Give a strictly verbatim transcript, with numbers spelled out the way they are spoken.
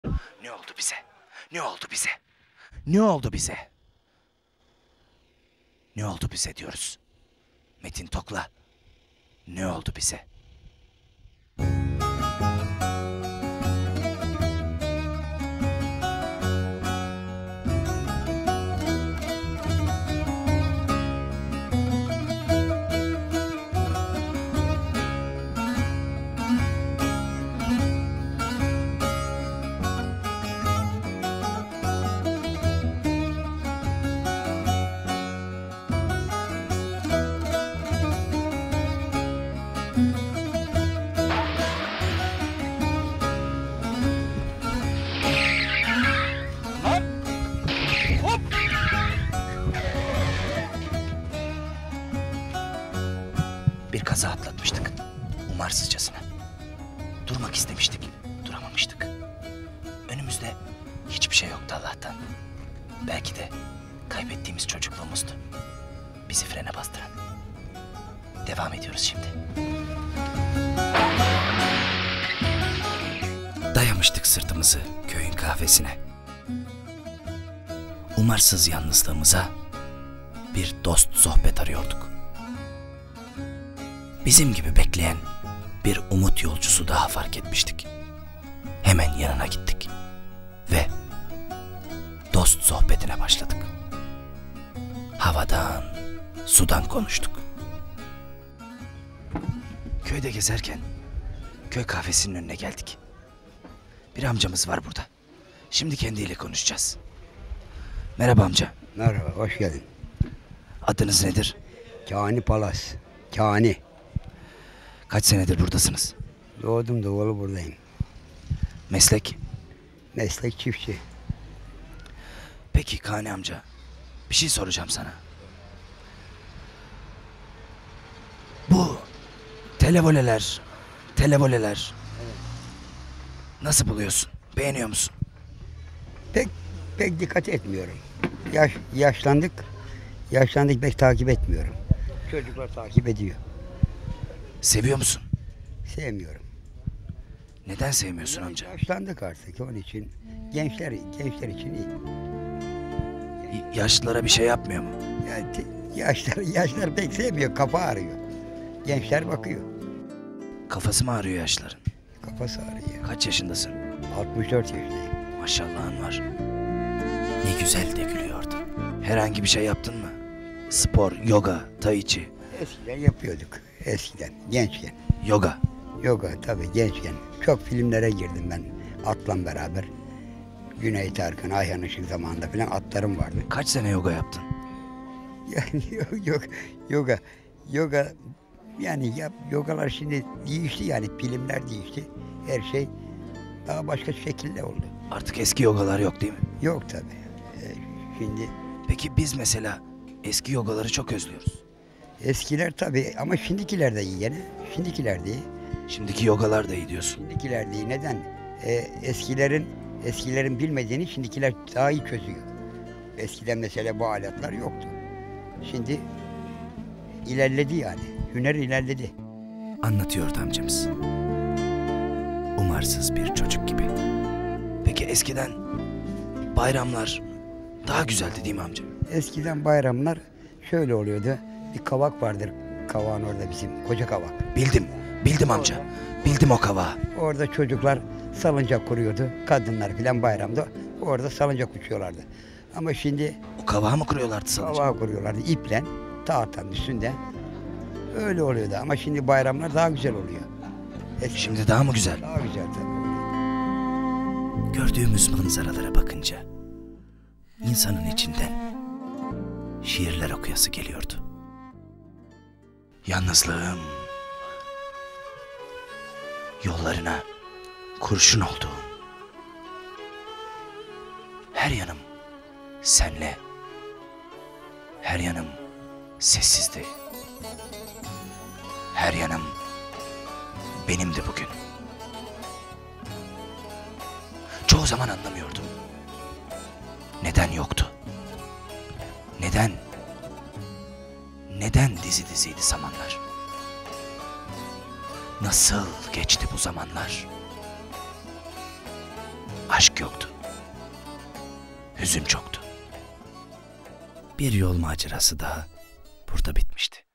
Ne oldu bize? Ne oldu bize? Ne oldu bize? Ne oldu bize diyoruz. Metin Tok'la. Ne oldu bize? Bir kaza atlatmıştık. Umarsızcasına. Durmak istemiştik. Duramamıştık. Önümüzde hiçbir şey yoktu Allah'tan. Belki de kaybettiğimiz çocukluğumuzdu. Bizi frene bastıran. Devam ediyoruz şimdi. Dayamıştık sırtımızı köyün kahvesine. Umarsız yalnızlığımıza bir dost sohbet arıyorduk. Bizim gibi bekleyen bir umut yolcusu daha fark etmiştik. Hemen yanına gittik ve dost sohbetine başladık. Havadan, sudan konuştuk. Köyde gezerken köy kahvesinin önüne geldik. Bir amcamız var burada. Şimdi kendiyle konuşacağız. Merhaba amca. Merhaba, hoş geldin. Adınız nedir? Kani Palas, Kani. Kaç senedir buradasınız? Doğdum doğalı buradayım. Meslek? Meslek çiftçi. Peki Kani amca, bir şey soracağım sana. Bu televoleler, televoleler nasıl buluyorsun? Beğeniyor musun? Pek pek dikkat etmiyorum. Yaş, yaşlandık, yaşlandık pek takip etmiyorum. Çocuklar takip ediyor. Seviyor musun? Sevmiyorum. Neden sevmiyorsun amca? Yaşlandık artık onun için. Gençler gençler için iyi. Y- yaşlılara bir şey yapmıyor mu? Yani te- yaşlar yaşlar pek sevmiyor, kafa ağrıyor. Gençler bakıyor. Kafası mı ağrıyor yaşların? Kafası ağrıyor. Kaç yaşındasın? altmış dört yaşındayım. Maşallahın var. Ne güzel de gülüyordu. Herhangi bir şey yaptın mı? Spor, yoga, tai chi. Eskiden yapıyorduk. Eskiden, gençken. Yoga. Yoga tabii gençken. Çok filmlere girdim ben atla beraber. Güney Tarkan, Ayhan Işık zamanında falan atlarım vardı. Kaç sene yoga yaptın? Yani yok, yok, yoga, yoga yani yap, yogalar şimdi değişti yani filmler değişti. Her şey daha başka şekilde oldu. Artık eski yogalar yok değil mi? Yok tabii. Ee, şimdi Peki biz mesela eski yogaları çok özlüyoruz. eskiler tabii ama şimdikiler de iyi gene. Şimdikiler de iyi. Şimdiki yogalar da iyi diyorsun. Şimdikiler de iyi. Neden? Ee, eskilerin eskilerin bilmediğini şimdikiler daha iyi çözüyor. Eskiden mesela bu aletler yoktu. Şimdi ilerledi yani. Hüner ilerledi. Anlatıyordu amcamız. Umarsız bir çocuk gibi. Peki eskiden bayramlar daha güzeldi değil mi amca? Eskiden bayramlar şöyle oluyordu. Bir kavak vardır. Kavağın orada bizim. Koca kavak. Bildim, bildim amca. Bildim o kavağı. Orada çocuklar salıncak kuruyordu. Kadınlar filan bayramda orada salıncak uçuyorlardı. Ama şimdi O kavağı mı kuruyorlardı sanacağım? kavağı kuruyorlardı iple. Tahtanın üstünde. Öyle oluyordu ama şimdi bayramlar daha güzel oluyor. Eski Şimdi daha mı güzel? daha güzel tabii. Gördüğümüz manzaralara bakınca insanın içinden şiirler okuyası geliyordu. Yalnızlığım yollarına kurşun oldu. Her yanım senle, her yanım sessizdi. Her yanım benimdi bugün. Çoğu zaman anlamıyordum. Neden yoktu? Neden? Neden dizi diziydi zamanlar? Nasıl geçti bu zamanlar? Aşk yoktu. Hüzün çoktu. Bir yol macerası daha burada bitmişti.